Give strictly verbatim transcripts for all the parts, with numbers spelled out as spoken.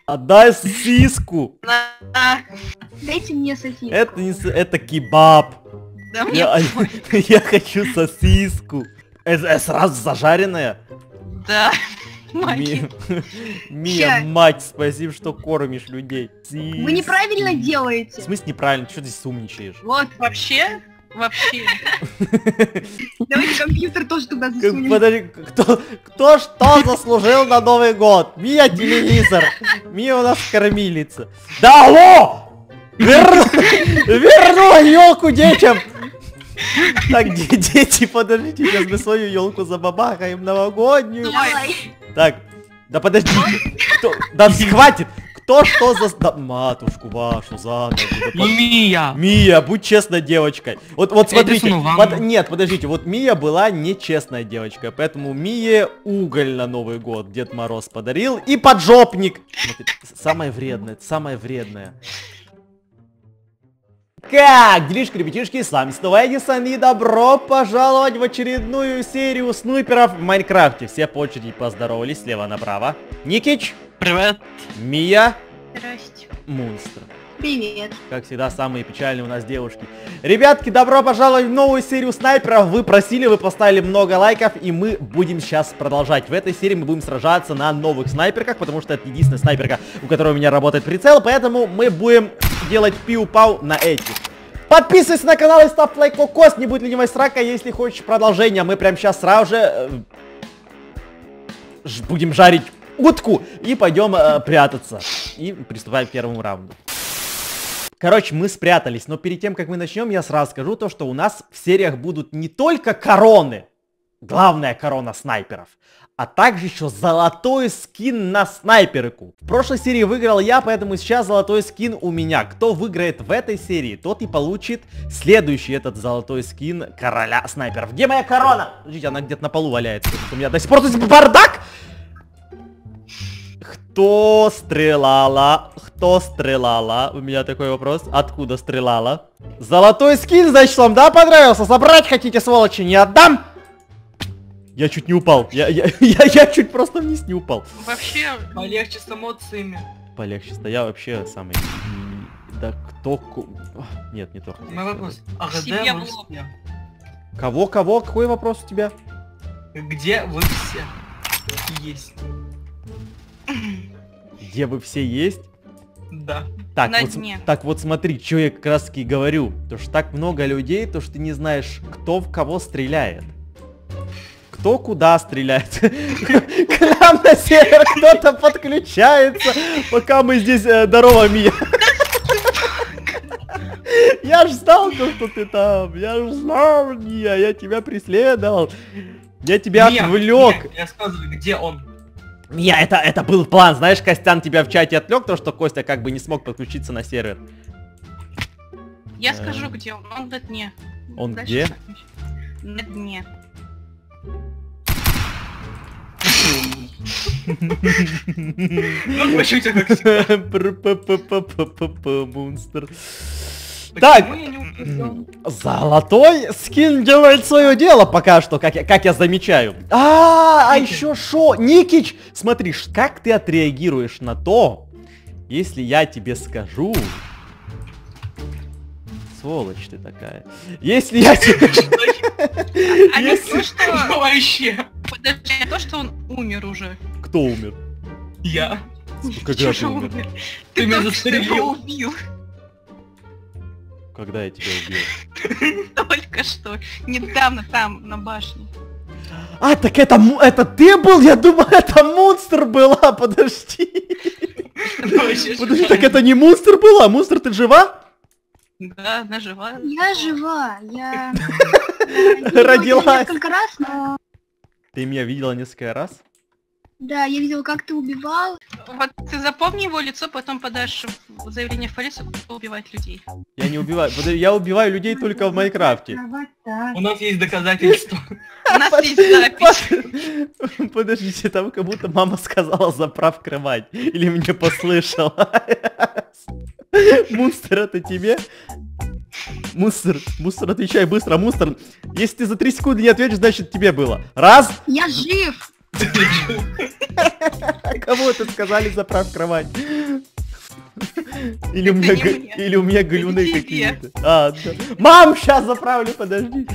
Отдай сосиску. Дайте мне сосиску. Это не с... это кебаб. Да мне Я, я хочу сосиску. Это, это сразу зажаренная? Да. Ми... Мия, мать, спасибо, что кормишь людей. Вы неправильно делаете. В смысле неправильно? Что ты здесь умничаешь? Вот вообще, вообще. Давайте компьютер тоже туда засунем. Подожди, кто, кто что заслужил на Новый год? Мия телевизор. Мия у нас кормилица. Да алло! Верну, верну елку детям. Так, дети, подождите, сейчас мы свою елку забабахаем новогоднюю. Давай. Так, да подожди, кто, да хватит, кто что за... Да, матушку вашу за ногу. Да, Ну, Мия! Мия, будь честной девочкой. Вот, вот смотрите, Эдисону ванну. под- нет, подождите, вот Мия была нечестной девочкой, поэтому Мие уголь на Новый год Дед Мороз подарил и поджопник. Вот, самое вредное, самое вредное. Как, делишки, ребятишки, с вами снова Эдисон, и добро пожаловать в очередную серию снайперов в Майнкрафте. Все по очереди поздоровались слева направо. Никич. Привет. Мия. Здрасте. Монстр. Привет. Как всегда, самые печальные у нас девушки. Ребятки, добро пожаловать в новую серию снайперов. Вы просили, вы поставили много лайков, и мы будем сейчас продолжать. В этой серии мы будем сражаться на новых снайперках, потому что это единственная снайперка, у которой у меня работает прицел, поэтому мы будем делать пиу-пау на этих. Подписывайся на канал и ставь лайк, кокос, не будет ленивой срака, если хочешь продолжения. Мы прямо сейчас сразу же э, ж- будем жарить утку и пойдем э, прятаться. И приступаем к первому раунду. Короче, мы спрятались, но перед тем, как мы начнем, я сразу скажу то, что у нас в сериях будут не только короны, главная корона снайперов, а также еще золотой скин на снайперку. В прошлой серии выиграл я, поэтому сейчас золотой скин у меня. Кто выиграет в этой серии, тот и получит следующий этот золотой скин короля снайперов. Где моя корона? Подождите, она где-то на полу валяется. У меня до сих пор тут бардак! Кто стреляла? Кто стреляла? У меня такой вопрос. Откуда стреляла? Золотой скин, значит, вам, да, понравился? Забрать хотите, сволочи? Не отдам? Я чуть не упал. Я, я, я, я чуть просто вниз не упал. Вообще, Полегче с эмоциями. Полегче, я вообще самый... Да кто... ку- Нет, не то. Мой вопрос. А Себе где в вы лоб. все? Кого, кого? Какой вопрос у тебя? Где вы все есть? Где вы все есть? Да. Так, На вот, с- дне. так вот смотри, что я как раз таки говорю. То что так много людей, то что ты не знаешь, кто в кого стреляет. Кто куда стреляет. К нам на север кто-то подключается, пока мы здесь... э, Здорово, Мия. Я ж знал, что ты там. Я ж знал, Мия. Я тебя преследовал. Я тебя Мия, отвлек. Мия, я рассказываю, где он? Мия, это, это был план. Знаешь, Костян тебя в чате отвлек, то что Костя как бы не смог подключиться на сервер. я скажу, где он. Он на дне. Он Дальше где? так. На дне. Ну, пошути, как всегда. Монстр. Так, Почему я не упустил? золотой скин делает свое дело пока что, как я, как я замечаю. А, а еще шо? Никич, смотри, ш- как ты отреагируешь на то, если я тебе скажу... Сволочь ты такая. Если я тебе... А не Если- то, что... Вообще. Подожди, а то, что он умер уже. Кто умер? Я. Когда Чё ты же умер? умер? Ты Ты меня только что его застрелил. убил. Когда я тебя убил? Только что. Недавно там, на башне. А, так это, му- это ты был? Я думал, это монстр была. Подожди. Вообще Подожди, шикарно. так это не монстр была? Монстр, ты жива? Да, она жива. Я жива. Я... Родилась. Несколько раз, но... Ты меня видела несколько раз? Да, я видела, как ты убивал. Вот ты запомни его лицо, потом подашь в- заявление в полицию, кто убивает людей. Я не убиваю. Подожди, я убиваю людей только в Майнкрафте. У нас есть доказательства. У нас есть запись. Подождите, там как будто мама сказала заправ кровать. Или мне послышалось. Монстр, это тебе? Монстр, монстр, отвечай быстро, монстр. Если ты за три секунды не ответишь, значит тебе было. Раз. Я жив. Кому это сказали, заправь кровать? Или у Это меня, не га- мне. или у меня галюны тебе. какие-то. А, да. Мам, сейчас заправлю, подожди.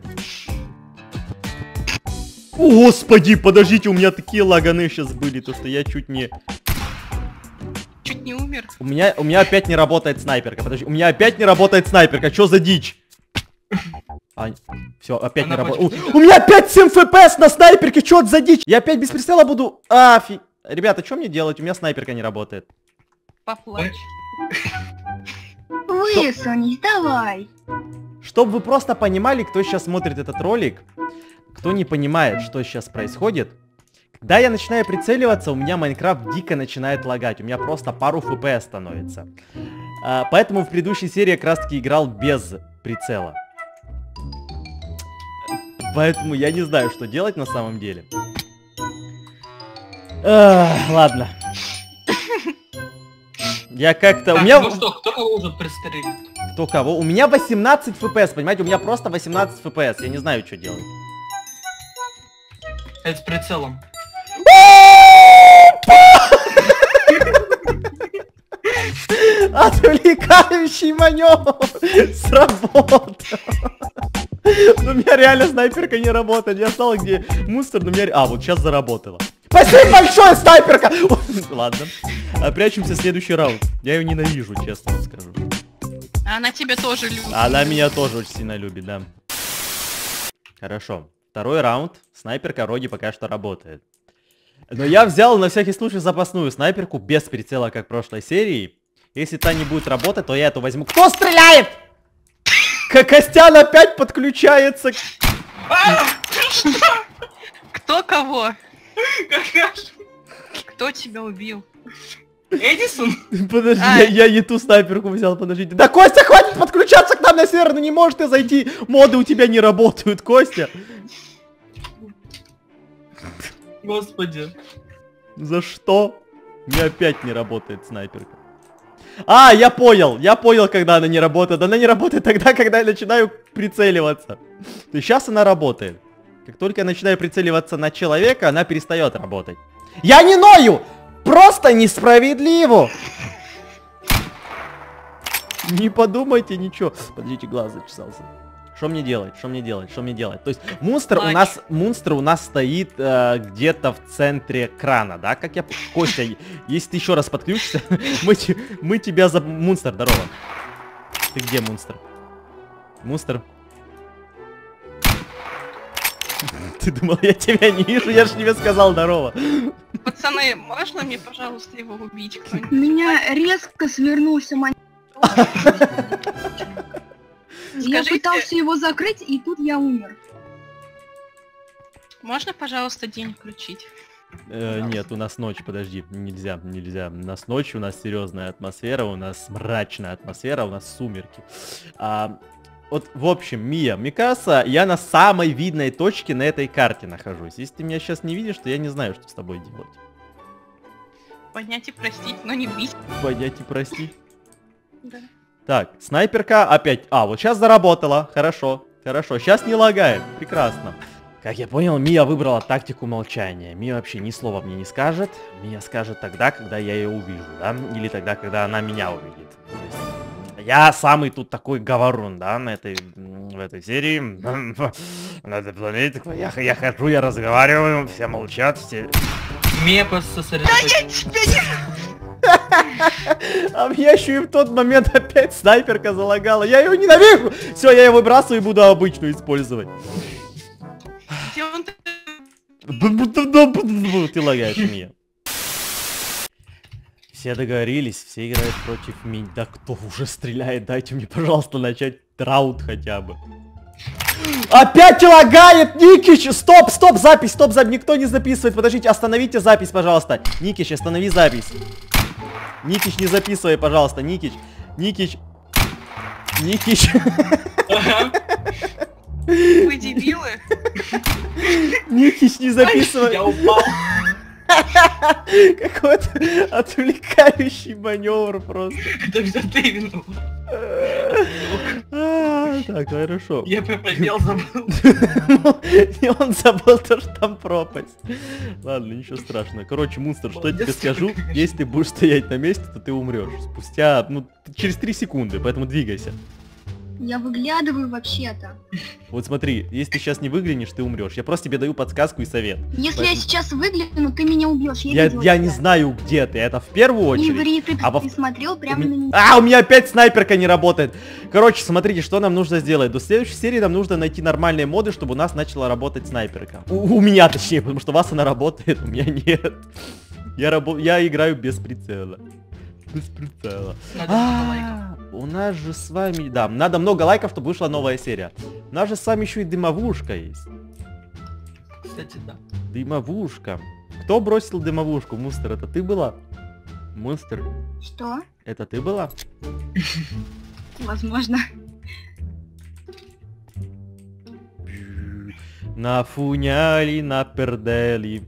О, Господи, подождите, у меня такие лаганы сейчас были, то что я чуть не... Чуть не умер. У меня, у меня опять не работает снайперка, подожди, у меня опять не работает снайперка, что за дичь? А, все, опять Она не против работает. тебя. У меня опять семь эф пи эс на снайперке, что это за дичь? Я опять без прицела буду... Афи... Ребята, что мне делать? У меня снайперка не работает. Поплачь. Высунись, давай. Чтобы вы просто понимали, кто сейчас смотрит этот ролик, кто не понимает, что сейчас происходит, когда я начинаю прицеливаться, у меня Майнкрафт дико начинает лагать, у меня просто пару эф пи эс становится. А, поэтому в предыдущей серии я как раз таки играл без прицела. Поэтому я не знаю, что делать на самом деле. Ах, ладно. Я как-то... У Так, меня... ну что, кто кого уже пристрелит? Кто кого? У меня восемнадцать эф пи эс, понимаете? У меня просто восемнадцать эф пи эс. Я не знаю, что делать. Это с прицелом. Отвлекающий маневр сработал. Ну, у меня реально снайперка не работает. Я знал, где мусор, но у меня... А, вот сейчас заработала. Спасибо большое, снайперка! Ладно. А, прячемся в следующий раунд. Я ее ненавижу, честно вам скажу. А она тебя тоже любит. Она меня тоже очень сильно любит, да. Хорошо. Второй раунд. Снайперка вроде пока что работает. Но я взял на всякий случай запасную снайперку без прицела, как в прошлой серии. Если та не будет работать, то я эту возьму. Кто стреляет? Костян опять подключается. Кто кого? Какая ж- Кто тебя убил? Эдисон? Подожди, А. я, я не ту снайперку взял, подождите. Да, Костя, хватит подключаться к нам на сервер, ну не можешь ты зайти. Моды у тебя не работают, Костя. Господи. За что? У меня опять не работает снайперка. А, я понял, я понял, когда она не работает. Она не работает тогда, когда я начинаю прицеливаться. То есть сейчас она работает. Как только я начинаю прицеливаться на человека, она перестает работать. Я не ною! Просто несправедливо! Не подумайте ничего. Подождите, глаз зачесался. Что мне делать? Что мне делать? Что мне делать? То есть монстр у нас, монстр у нас стоит э, где-то в центре крана, да? Как я... Костя, если ты еще раз подключишься, мы, те- мы тебя за... Монстр, здорово. Ты где, монстр? Монстр? Ты думал, я тебя не вижу? Я же тебе сказал здорово. Пацаны, можно мне, пожалуйста, его убить У кто-нибудь? меня резко свернулся монитор. Я Скажите- пытался его закрыть, и тут я умер. Можно, пожалуйста, день включить? Э, нет, у нас ночь, подожди, нельзя, нельзя. У нас ночь, у нас серьезная атмосфера, у нас мрачная атмосфера, у нас сумерки. А, вот, в общем, Мия, мне кажется, я на самой видной точке на этой карте нахожусь. Если ты меня сейчас не видишь, то я не знаю, что с тобой делать. Понять и простить, но не бить. Понять и простить. Да. Так, снайперка опять... А, вот сейчас заработала. Хорошо, хорошо. Сейчас не лагает. Прекрасно. Как я понял, Мия выбрала тактику молчания. Мия вообще ни слова мне не скажет. Мия скажет тогда, когда я ее увижу, да? Или тогда, когда она меня увидит. То есть, я самый тут такой говорун, да, на этой, в этой серии. На этой планете. Я, я хожу, я разговариваю, все молчат, все... Мия просто сосредоточилась. А меня еще и в тот момент опять снайперка залагала. Я ее ненавижу. Все, я ее выбрасываю и буду обычную использовать. Где он? Ты лагаешь, Мия. Все договорились, все играют против меня. Да кто уже стреляет? Дайте мне, пожалуйста, начать раунд хотя бы. Опять лагает, Никич! Стоп, стоп, запись, стоп, запись. Никто не записывает. Подождите, остановите запись, пожалуйста. Никич, останови запись. Никич, не записывай, пожалуйста, Никич. Никич. Никич. Вы дебилы? Никич, не записывай. Я упал. Какой-то отвлекающий маневр просто. Это все ты виноват. А, Так, хорошо. Я про предел забыл. И он забыл то, что там пропасть. Ладно, ничего страшного. Короче, Мунстер, что я тебе скажу, если ты будешь стоять на месте, то ты умрешь. Спустя, ну, через три секунды, поэтому двигайся. Я выглядываю вообще-то. Вот смотри, если ты сейчас не выглянешь, ты умрешь. Я просто тебе даю подсказку и совет. Если Поэтому- я сейчас выгляну, ты меня убьешь. Я, видела я тебя. не знаю, где ты. Это в первую Не очередь. ври, ты, А во- ты смотрел прямо У на ме- меня. А, у меня опять снайперка не работает. Короче, смотрите, что нам нужно сделать. До следующей серии нам нужно найти нормальные моды, чтобы у нас начала работать снайперка. У, у меня точнее, потому что у вас она работает, у меня нет. Я, рабо... я играю без прицела. Без прицела. Надо много лайков. А, у нас же с вами... Да, надо много лайков, чтобы вышла новая серия. У нас же с вами еще и дымовушка есть. Кстати, да. Дымовушка. Кто бросил дымовушку? Мунстер, это ты была? Мунстер, Что? это ты была? Возможно. Нафуняли, напердели.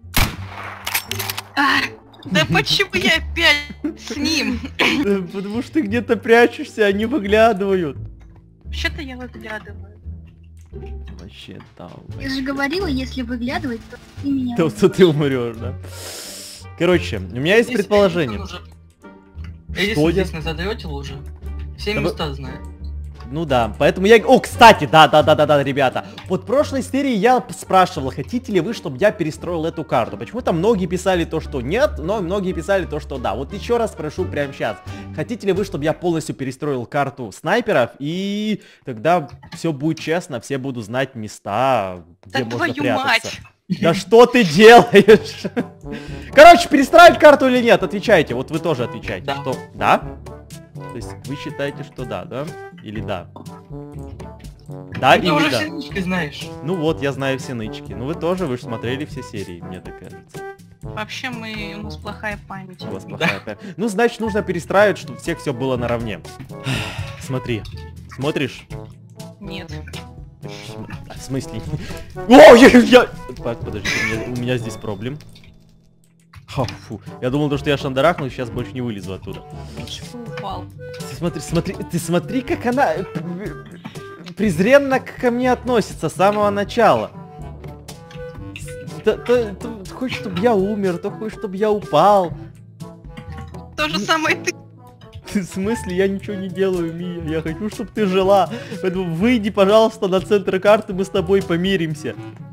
А, Да почему я опять с ним? Да потому что ты где-то прячешься, они выглядывают. Вообще-то я выглядываю. Вообще там. я же говорила, если выглядывать, то ты меня То, что ты умрешь, да? Короче, у меня есть Здесь предположение. Эдисон уже- Эдисон Что я- здесь на задаете уже. Все Да вы- места знает. Ну да, поэтому я... О, кстати, да-да-да-да-да, ребята. Вот в прошлой серии я спрашивал, хотите ли вы, чтобы я перестроил эту карту. Почему-то многие писали то, что нет, но многие писали то, что да. Вот еще раз спрошу прямо сейчас. Хотите ли вы, чтобы я полностью перестроил карту снайперов, и тогда все будет честно, все будут знать места, где Да можно твою прятаться. мать! Да что ты делаешь? Короче, перестраивать карту или нет? Отвечайте. Вот вы тоже отвечайте. Да. Что? Да? То есть вы считаете, что да, да? Или да? Да Ты или уже да? все нычки знаешь. Ну вот, я знаю все нычки. Ну вы тоже, вы же смотрели все серии, мне так кажется. Вообще мы, у нас плохая память. У вас плохая память. Ну, значит, нужно перестраивать, чтобы у всех все было наравне. Смотри. Смотришь? Нет. А, в смысле? О, я... я... Так, подожди, у меня, у меня здесь проблем. Ха, фу. Я думал, то, что я шандарахнул, и сейчас больше не вылезу оттуда. Почему упал? Ты смотри, смотри, ты смотри, как она э, п- презренно ко мне относится с самого начала. То, то- то хочешь, чтобы я умер, то хочешь, чтобы я упал. То же самое ты. В смысле, я ничего не делаю, Мия. Я хочу, чтобы ты жила. Поэтому выйди, пожалуйста, на центр карты, мы с тобой помиримся.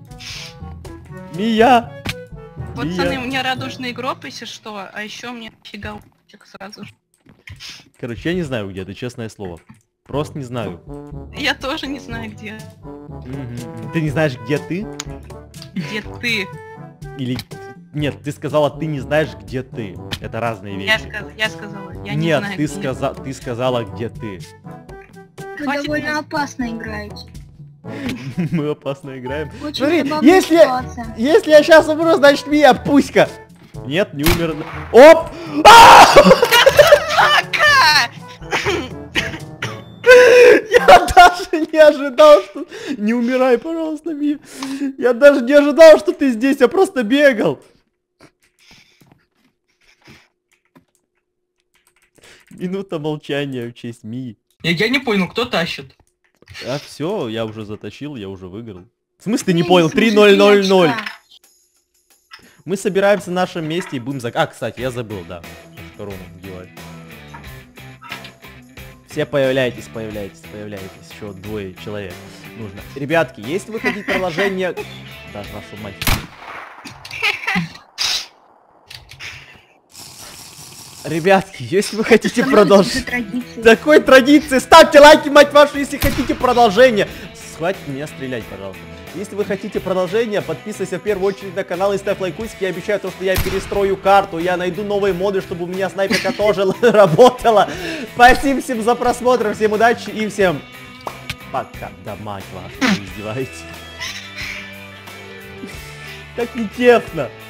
Мия! Пацаны, Мия. у меня радужный гроб, если что, а еще мне фига утечек сразу же. Короче, я не знаю, где ты, честное слово. Просто не знаю. Я тоже не знаю, где. Мгм. Ты не знаешь, где ты? Где ты? Или... Нет, ты сказала, ты не знаешь, где ты. Это разные Я, вещи. сказ... я сказала, я не Нет, знаю, ты, где. сказа... ты сказала, где ты. Вы Хватит довольно меня. опасно играете. Мы опасно играем. Очень Смотри, забавная если- ситуация. Если я сейчас умру, значит Мия пуська. Нет, не умер. Оп! А! Пока! Я даже не ожидал, что... Не умирай, пожалуйста, Мия. Я даже не ожидал, что ты здесь, я просто бегал. Минута молчания в честь Мии. Я, я не понял, кто тащит. А все, я уже затащил, я уже выиграл. В смысле, ты не Эй, понял? слушай, три ноль ноль ноль. девочка. Мы собираемся в нашем месте и будем за... А, кстати, я забыл, да. Корону надевать. Все появляйтесь, появляйтесь, появляйтесь. Еще двое человек нужно. Ребятки, если вы хотите продолжение... Да, вашу мать. Ребятки, если вы хотите Становится продолжение... уже традицией. Такой традиции. Ставьте лайки, мать вашу, если хотите продолжение. Хватит меня стрелять, пожалуйста. Если вы хотите продолжение, подписывайся в первую очередь на канал и ставь лайкусик. Я обещаю то, что я перестрою карту. Я найду новые моды, чтобы у меня снайперка тоже работала. Спасибо всем за просмотр. Всем удачи и всем пока. Да мать вашу, вы издеваетесь. Так нечестно.